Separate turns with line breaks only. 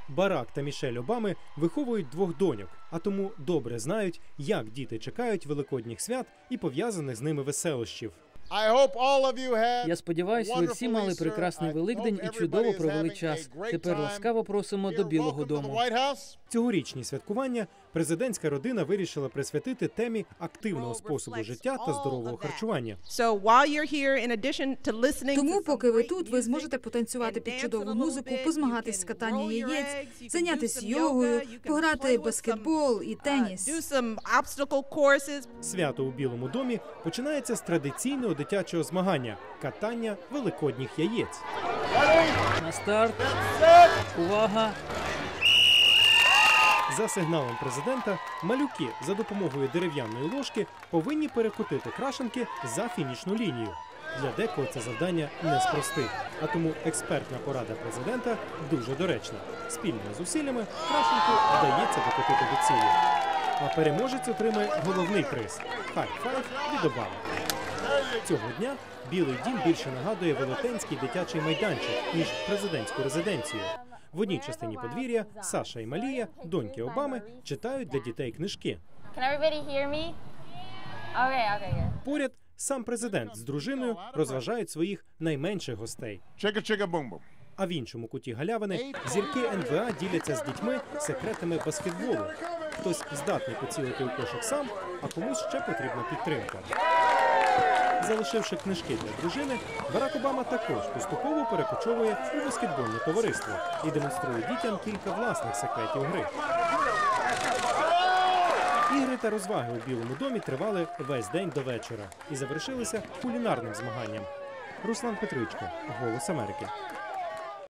Барак та Мішель Обами виховують двох доньок, а тому добре знають, як діти чекають великодніх свят і пов'язаних з ними веселощів.
Я сподіваюся, ви всі мали прекрасний Великдень і чудово провели час. Тепер ласкаво просимо до Білого дому.
Цьогорічні святкування президентська родина вирішила присвятити темі активного способу життя та здорового харчування.
Тому, поки ви тут, ви зможете потанцювати під чудову музику, позмагатись з катання яєць, зайнятися йогою, пограти в баскетбол і теніс.
Свято у Білому домі починається з традиційного дитячого змагання – катання великодніх яєць.
На старт. Увага!
За сигналом президента, малюки за допомогою дерев'яної ложки повинні перекотити крашенки за фінішну лінію. Для декого це завдання не з простих, а тому експертна порада президента дуже доречна. Спільними зусиллями крашенку вдається докотити до цілі. А переможець отримає головний приз – хай-файв від Обами. Цього дня Білий дім більше нагадує велетенський дитячий майданчик, ніж президентську резиденцію. В одній частині подвір'я Саша і Малія, доньки Обами, читають для дітей книжки. Поряд сам президент з дружиною розважають своїх найменших гостей. А в іншому куті галявини зірки НБА діляться з дітьми секретами баскетболу. Хтось здатний поцілити у кошик сам, а комусь ще потрібна підтримка. Залишивши книжки для дружини, Барак Обама також поступово перекочовує у баскетбольне товариство і демонструє дітям кілька власних секретів гри. Ігри та розваги у Білому домі тривали весь день до вечора і завершилися кулінарним змаганням. Руслан Петричко, «Голос Америки».